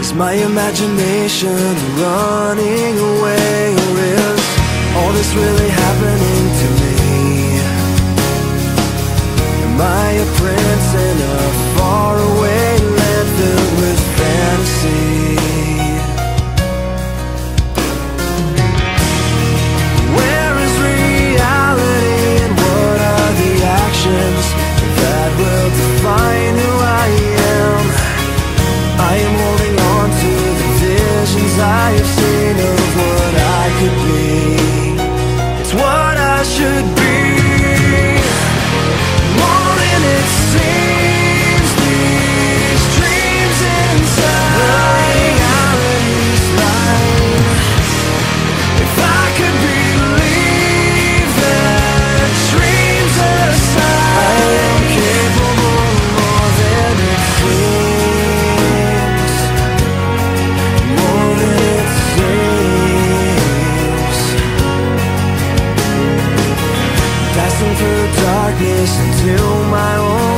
my imagination running away, or is all this really happening to me? Am I a prince in a faraway land filled with fantasy? Where is reality, and what are the actions that will define who I am? I am holding on to the visions I have seen of what I could be. It's what I should be. More than it seems, these dreams inside the reality's line. If I could believe that dreams aside, I am capable of more than it seems. More than it seems. Passing through darkness into my own